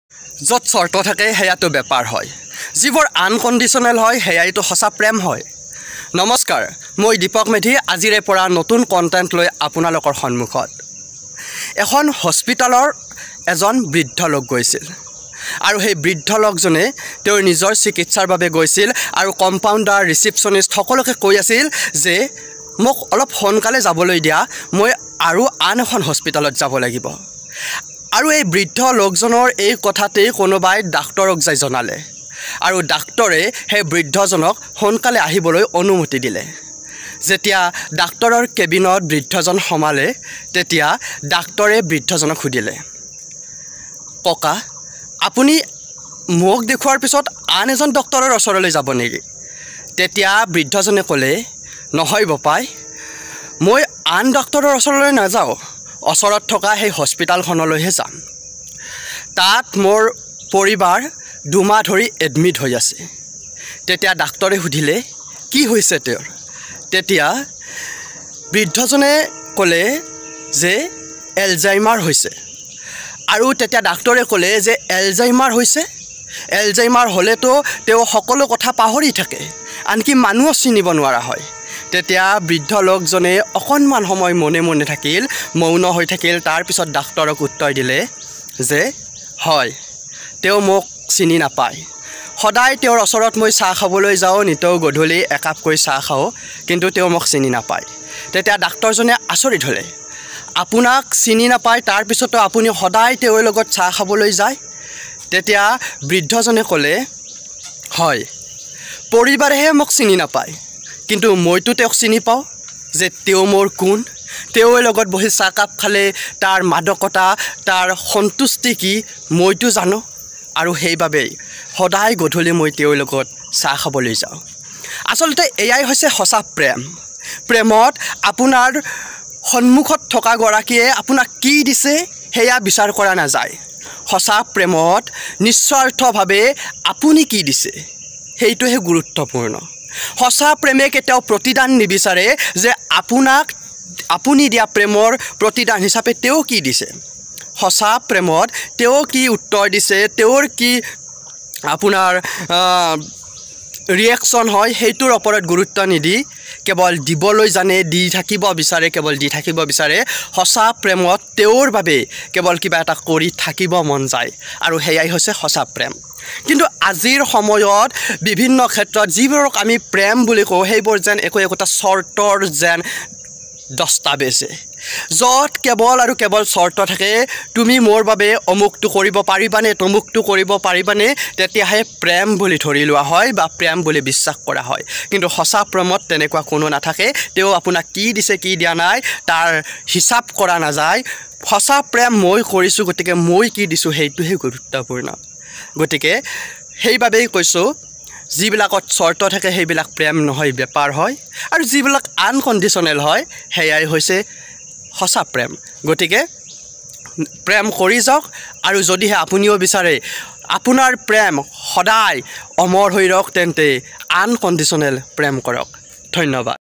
য'ত চৰ্ত থাকে সেয়াটো বেপাৰ হয়, যিবোৰ আনকণ্ডিশ্যনেল হয় সেয়াইতো সঁচা প্ৰেম হয়। নমস্কাৰ, মই দীপক মেধি আজিৰে পৰা নতুন কণ্টেণ্ট লৈ আপোনালোকৰ সন্মুখত। এখন হস্পিটালৰ এজন বৃদ্ধ লোক গৈছিল আৰু সেই বৃদ্ধ লোকজনে তেওঁৰ নিজৰ চিকিৎসাৰ বাবে গৈছিল আৰু কম্পাউণ্ডাৰ, ৰিচিপশ্যনিষ্ট সকলোকে কৈ আছিল যে মোক অলপ সোনকালে যাবলৈ দিয়া, মই আৰু আন এখন হস্পিটালত যাব লাগিব। আৰু এই বৃদ্ধ লোকজনৰ এই কথাতেই কোনোবাই ডাক্তৰক যাই জনালে আৰু ডাক্তৰে সেই বৃদ্ধজনক সোনকালে আহিবলৈ অনুমতি দিলে। যেতিয়া ডাক্তৰৰ কেবিনত বৃদ্ধজন সোমালে তেতিয়া ডাক্তৰে বৃদ্ধজনক সুধিলে, ককা আপুনি মোক দেখুৱাৰ পিছত আন এজন ডক্তৰৰ ওচৰলৈ যাব নেকি? তেতিয়া বৃদ্ধজনে ক'লে, নহয় বপাই, মই আন ডক্তৰৰ ওচৰলৈ নাযাওঁ, ওচৰত থকা সেই হস্পিটালখনলৈহে যাম। তাত মোৰ পৰিবাৰ 2 মাহ ধৰি এডমিট হৈ আছে। তেতিয়া ডাক্তৰে সুধিলে, কি হৈছে তেওঁৰ? তেতিয়া বৃদ্ধজনে ক'লে যে এলজাইমাৰ হৈছে। আৰু তেতিয়া ডাক্তৰে ক'লে যে এলজাইমাৰ হৈছে, এলজাইমাৰ হ'লেতো তেওঁ সকলো কথা পাহৰি থাকে, আনকি মানুহো চিনিব নোৱাৰা হয়। তেতিয়া বৃদ্ধ লোকজনে অকণমান সময় মনে মনে থাকিল, মৌন হৈ থাকিল। তাৰপিছত ডাক্তৰক উত্তৰ দিলে যে হয়, তেওঁ মোক চিনি নাপায়। সদায় তেওঁৰ ওচৰত মই চাহ খাবলৈ যাওঁ, নিতৌ গধূলি একাপকৈ চাহ খাওঁ, কিন্তু তেওঁ মোক চিনি নাপায়। তেতিয়া ডাক্তৰজনে আচৰিত হ'লে, আপোনাক চিনি নাপায় তাৰপিছতো আপুনি সদায় তেওঁৰ লগত চাহ খাবলৈ যায়? তেতিয়া বৃদ্ধজনে ক'লে, হয়, পৰিবাৰেহে মোক চিনি নাপায়, কিন্তু মইতো তেওঁক চিনি পাওঁ যে তেওঁ মোৰ কোন, তেওঁৰ লগত বহি চাহকাপ খালে তাৰ মাদকতা, তাৰ সন্তুষ্টি কি মইতো জানো, আৰু সেইবাবেই সদায় গধূলি মই তেওঁৰ লগত চাহ খাবলৈ যাওঁ। আচলতে এয়াই হৈছে সঁচা প্ৰেম। প্ৰেমত আপোনাৰ সন্মুখত থকা গৰাকীয়ে আপোনাক কি দিছে সেয়া বিচাৰ কৰা নাযায়। সঁচা প্ৰেমত নিস্বাৰ্থভাৱে আপুনি কি দিছে সেইটোহে গুৰুত্বপূৰ্ণ। সঁচা প্ৰেমে কেতিয়াও প্ৰতিদান নিবিচাৰে যে আপুনি দিয়া প্ৰেমৰ প্ৰতিদান হিচাপে তেওঁ কি দিছে। সঁচা প্ৰেমত তেওঁ কি উত্তৰ দিছে, তেওঁৰ কি আপোনাৰ ৰিয়েকশ্যন হয় সেইটোৰ ওপৰত গুৰুত্ব নিদি কেৱল দিবলৈ জানে, দি থাকিব বিচাৰে, কেৱল দি থাকিব বিচাৰে। সঁচা প্ৰেমত তেওঁৰ বাবে কেৱল কিবা এটা কৰি থাকিব মন যায়, আৰু সেয়াই হৈছে সঁচা প্ৰেম। কিন্তু আজিৰ সময়ত বিভিন্ন ক্ষেত্ৰত যিবোৰক আমি প্ৰেম বুলি কওঁ সেইবোৰ যেন একোটা চৰ্তৰ যেন দস্তাবেজে, য'ত কেৱল আৰু কেৱল চৰ্ত থাকে, তুমি মোৰ বাবে অমুকটো কৰিব পাৰিবানে, তমুকটো কৰিব পাৰিবানে, তেতিয়াহে প্ৰেম বুলি ধৰি লোৱা হয় বা প্ৰেম বুলি বিশ্বাস কৰা হয়। কিন্তু সঁচা প্ৰেমত তেনেকুৱা কোনো নাথাকে। তেওঁ আপোনাক কি দিছে কি দিয়া নাই তাৰ হিচাপ কৰা নাযায়। সঁচা প্ৰেম মই কৰিছোঁ, গতিকে মই কি দিছোঁ সেইটোহে গুৰুত্বপূৰ্ণ। গতিকে সেইবাবেই কৈছোঁ, যিবিলাকত চৰ্ত থাকে সেইবিলাক প্ৰেম নহয়, বেপাৰ হয়, আৰু যিবিলাক আনকণ্ডিশ্যনেল হয় সেয়াই হৈছে সঁচা প্ৰেম। গতিকে প্ৰেম কৰি যাওক, আৰু যদিহে আপুনিও বিচাৰে আপোনাৰ প্ৰেম সদায় অমৰ হৈ ৰওক, তেন্তে আনকণ্ডিশ্যনেল প্ৰেম কৰক। ধন্যবাদ।